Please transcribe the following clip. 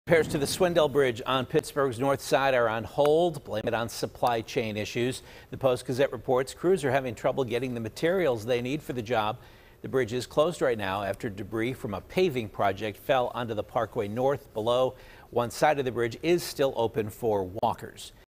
Repairs to the Swindell Bridge on Pittsburgh's north side are on hold. Blame it on supply chain issues. The Post-Gazette reports crews are having trouble getting the materials they need for the job. The bridge is closed right now after debris from a paving project fell onto the Parkway North below. One side of the bridge is still open for walkers.